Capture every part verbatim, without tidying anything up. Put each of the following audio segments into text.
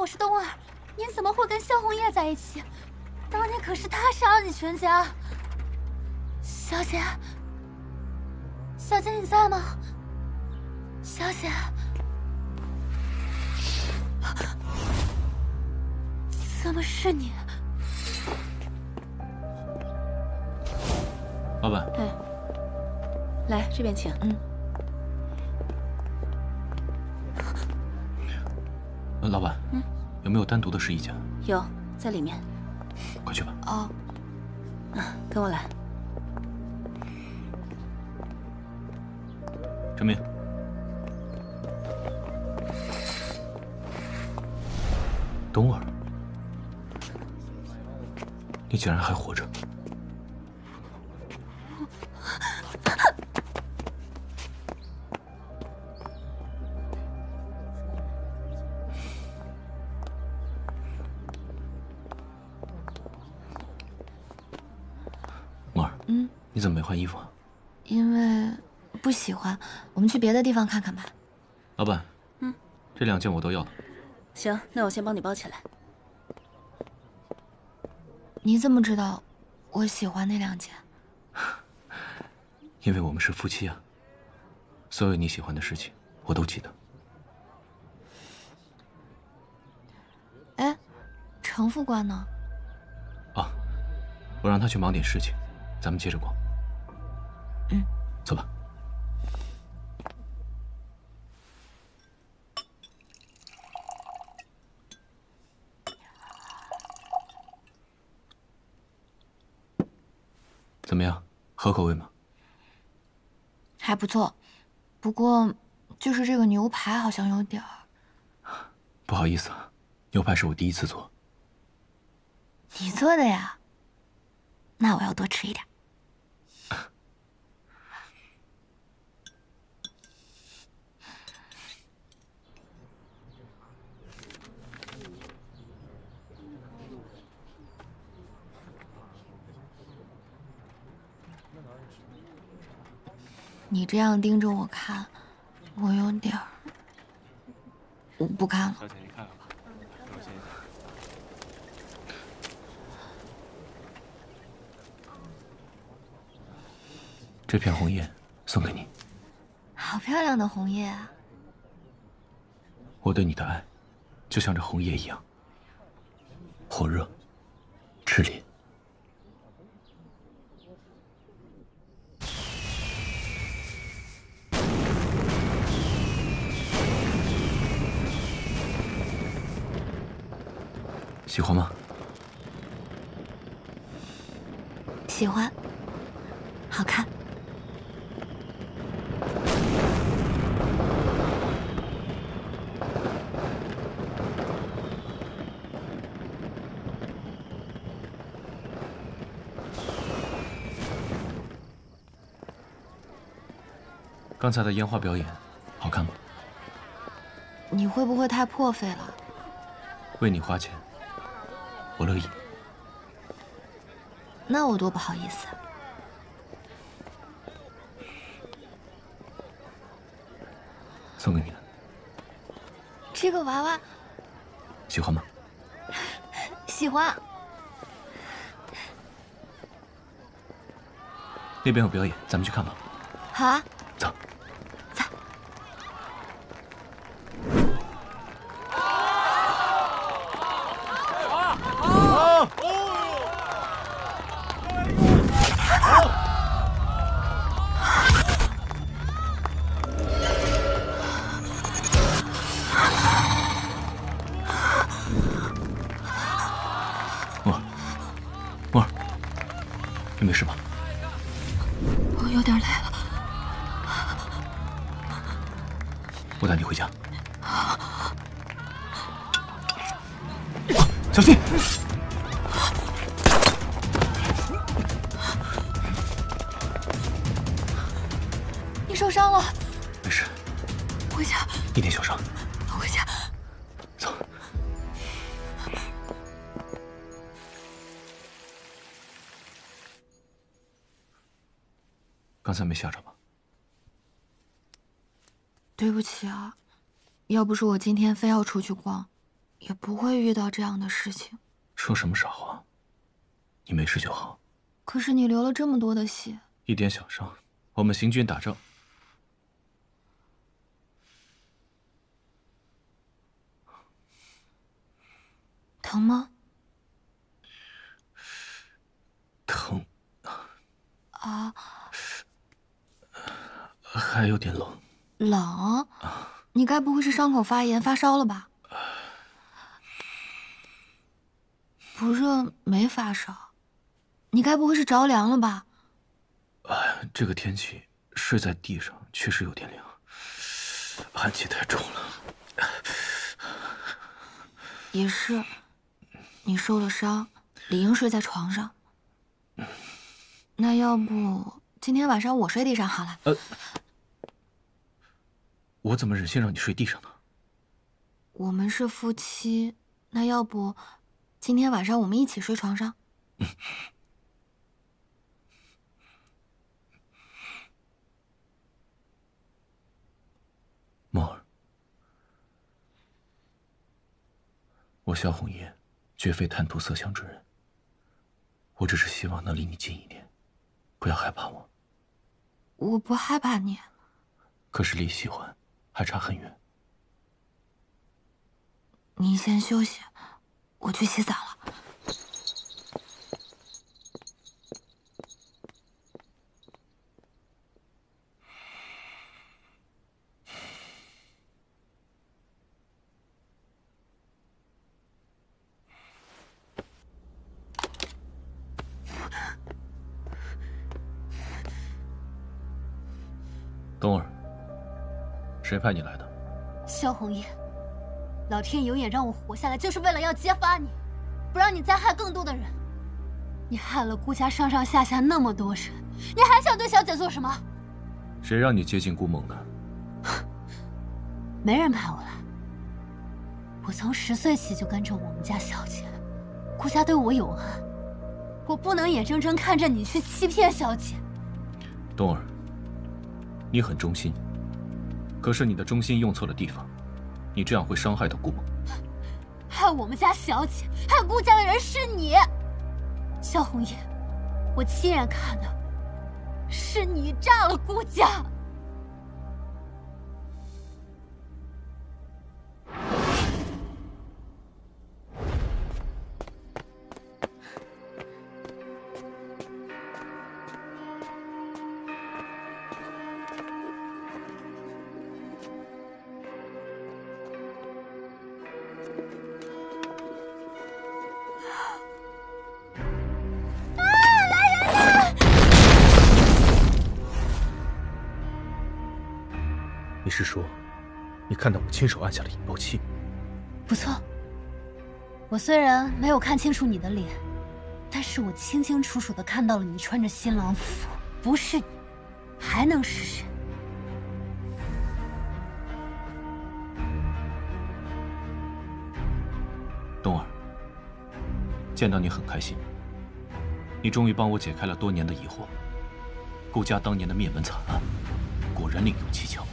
我是冬儿，您怎么会跟萧红叶在一起？当年可是他杀了你全家。小姐，小姐你在吗？小姐，怎么是你？ 老板， 哎，来这边请。嗯。 呃，老板， 嗯， 有没有单独的试衣间？ 有，在里面。 快去吧。 哦。嗯，跟我来。 陈明。冬儿，你竟然还活着！梦儿， 嗯， 你怎么没换衣服啊？ 因为不喜欢，我们去别的地方看看吧。 老板， 嗯， 这两件我都要了。 行，那我先帮你包起来。 你怎么知道我喜欢那两件？ 因为我们是夫妻啊。所有你喜欢的事情，我都记得。 哎，程副官呢？ 啊，我让他去忙点事情，咱们接着逛。 嗯， 走吧。怎么样，合口味吗？ 还不错，不过就是这个牛排好像有点儿…… 不好意思啊，牛排是我第一次做。 你做的呀？那我要多吃一点。你这样盯着我看，我有点儿……我不看了。 小姐，你看看吧，给我先。 这片红叶送给你。 好漂亮的红叶啊！ 我对你的爱，就像这红叶一样，火热、炽烈。喜欢吗？ 喜欢，好看。 刚才的烟花表演，好看吗？ 你会不会太破费了？ 为你花钱，我乐意。 那我多不好意思。 送给你的。 这个娃娃喜欢吗？ 喜欢。 那边有表演，咱们去看吧。 好啊。 走。 走。 莫儿，莫儿，你没事吧？ 我有点累了。 我带你回家。小心！ 你受伤了？ 没事。 回家。 一点小伤。 回家。 走。刚才没吓着吧？ 对不起啊，要不是我今天非要出去逛， 也不会遇到这样的事情。 说什么傻话？你没事就好。 可是你流了这么多的血， 一点小伤，我们行军打仗。 疼吗？ 疼。 啊， 还有点冷。 冷？你该不会是伤口发炎发烧了吧？不热没发烧，你该不会是着凉了吧？ 哎，这个天气睡在地上确实有点凉，寒气太重了。 也是，你受了伤，理应睡在床上。那要不今天晚上我睡地上好了？ 呃，我怎么忍心让你睡地上呢？ 我们是夫妻，那要不今天晚上我们一起睡床上？嗯。 梦儿，我萧红叶绝非贪图色香之人，我只是希望能离你近一点，不要害怕我。 我不害怕你， 可是离喜欢还差很远。 你先休息，我去洗澡了。 冬儿，谁派你来的？ 萧红叶，老天有眼让我活下来，就是为了要揭发你，不让你再害更多的人。你害了顾家上上下下那么多人，你还想对小姐做什么？ 谁让你接近顾梦的？ 没人派我来。我从十岁起就跟着我们家小姐，顾家对我有恩，我不能眼睁睁看着你去欺骗小姐。 冬儿，你很忠心，可是你的忠心用错了地方，你这样会伤害到顾梦。 害我们家小姐，害顾家的人是你，萧红叶，我亲眼看到，是你炸了顾家。 你是说，你看到我亲手按下了引爆器？ 不错，我虽然没有看清楚你的脸，但是我清清楚楚的看到了你穿着新郎服，不是你，还能是谁？ 冬儿，见到你很开心，你终于帮我解开了多年的疑惑。顾家当年的灭门惨案，果然另有蹊跷。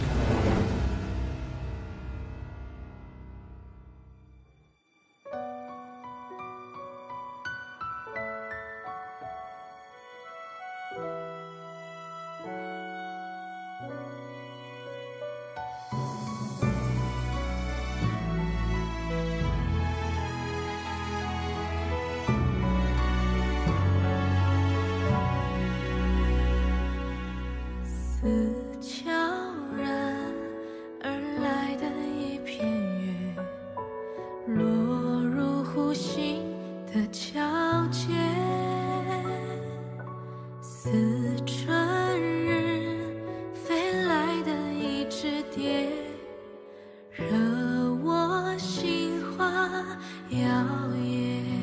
似悄然而来的一片云，落入湖心的皎洁，似春日飞来的一只蝶，惹我心花摇曳。